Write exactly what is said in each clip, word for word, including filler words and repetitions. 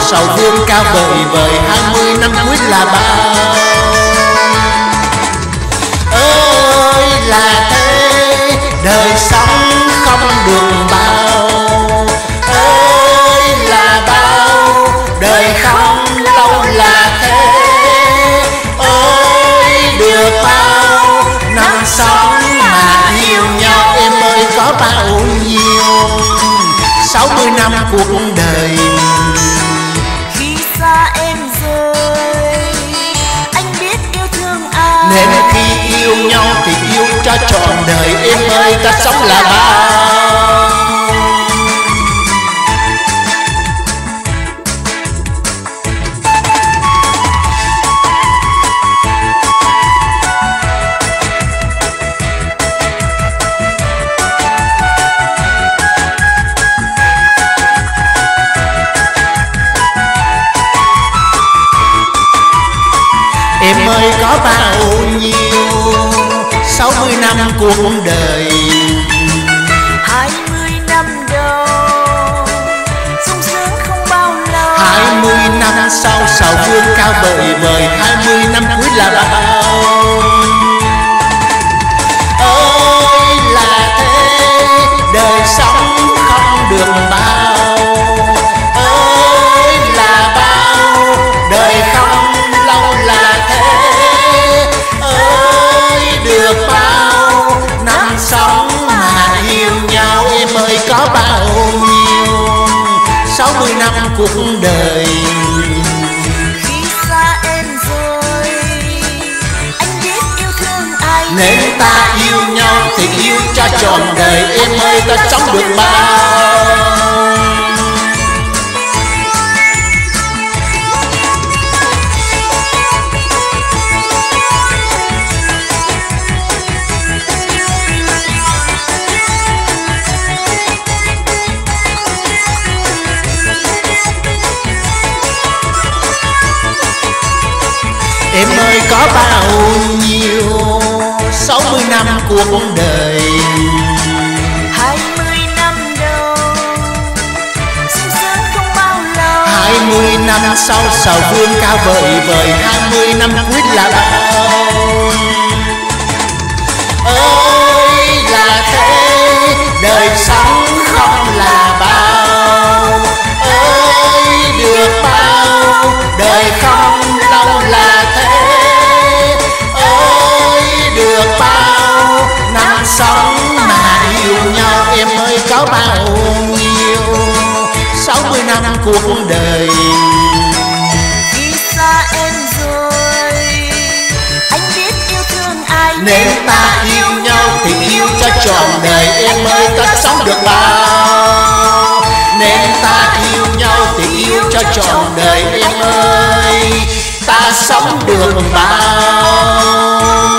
sầu vương cao vời vời, hai mươi năm cuối là bao. Ơi là thế, đời sống không được bao. Ơi là bao, đời không lâu là thế. Ơi được bao năm sống mà yêu nhau, em ơi có bao nhiêu sáu mươi năm cuộc đời. Khi xa em rơi, anh biết yêu thương ai, nên khi yêu nhau thì yêu cho trọn đời. Em ơi ta sống là bao. Em ơi có bao nhiêu sáu mươi năm cuộc đời. hai mươi năm đầu sung sướng không bao lâu, Hai mươi năm sau sầu vương cao vời vời, hai mươi năm cuối là bao. Ơi là thế, đời sống không được bao. Ơi là bao, đời không lâu là thế. Ơi được bao năm sống mà yêu nhau, em ơi có bao nhiêu sáu mươi năm cuộc đời. khi xa em rồi, anh biết yêu thương ai, Nên ta yêu nhau thì yêu cho trọn đời. Em ơi ta sống được bao. Em ơi có bao nhiêu sáu mươi năm cuộc đời. hai mươi năm đầu sung sướng không bao lâu, Hai mươi năm sau sầu vương cao vời vời, hai mươi năm cuối là bao. Ơi là thế, đời sống không là bao. Ơi được bao, đời không lâu là thế. Ơi được bao năm sống mà yêu nhau, em ơi có bao nhiêu sáu mươi năm cuộc đời. khi xa em rồi, anh biết yêu thương ai, Nên ta yêu nhau thì yêu cho trọn đời. Em ơi ta sống được bao. Nên ta yêu nhau thì yêu cho trọn đời. Em ơi ta sống được bao.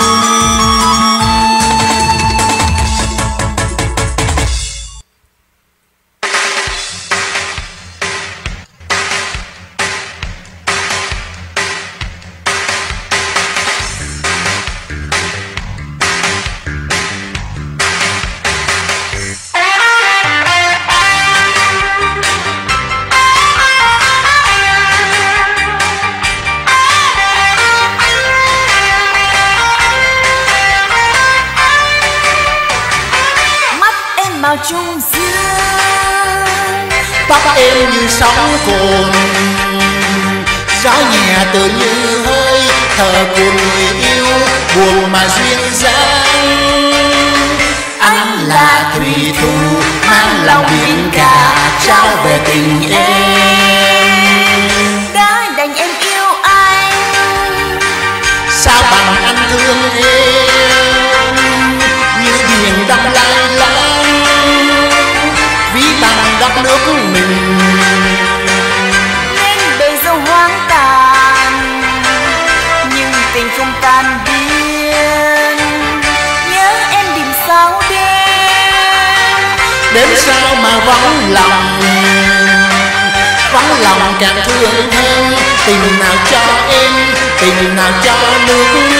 màu trung dương, tóc em như sóng cồn, gió nhẹ tự như hơi thở của người yêu buồn mà duyên dáng. Anh là thủy thủ mang lòng biển cả trao về tình em. đã đành em yêu anh, Sao bằng anh thương em như biển đông lai láng, ví bằng đất nước mình nên bề dâu hoang tàn, nhưng tình không tan biến. Nhớ em đêm sao đêm, đến sao mà vắng lòng, vắng lòng càng thương hơn. Tình nào cho em, tình nào cho nước.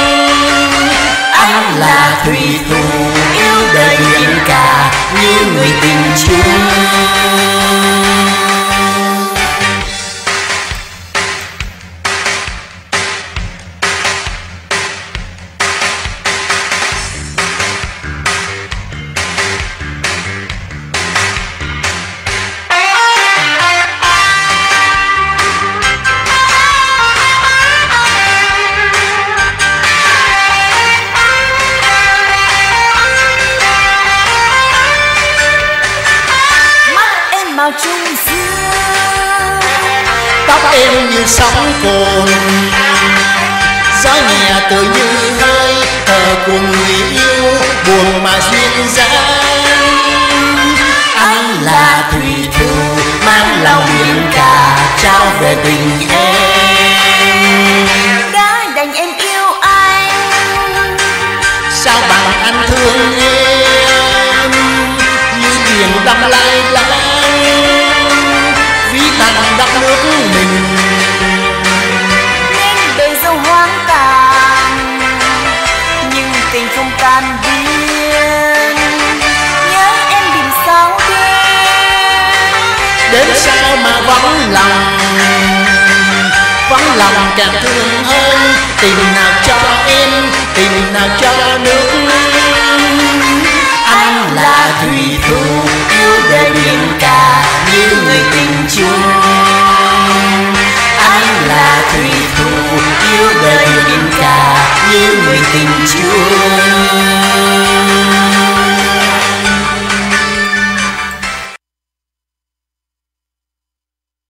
Anh là thủy thủ yêu đời biển cả như người tình chung. màu trung dương. Tóc em như sóng cồn, gió nhẹ tựa như hơi thở của người yêu buồn mà duyên dáng. Anh là thủy thủ mang lòng biển cả trao về tình em. Đã đành em yêu anh, sao bằng anh thương em, như biển đắm lai láng ví bằng đất nước mình. nên đời dẫu hoang tàn nhưng tình không tan biến. Nhớ em tìm sao đêm, Đến sao mà vắng lòng, vắng lòng càng thương hơn. Tình nào cho em, tình nào cho nước. Anh là thủy thủ yêu đời biển cả như người tình chung. Anh là thủy thủ yêu đời biển cả như người tình chung.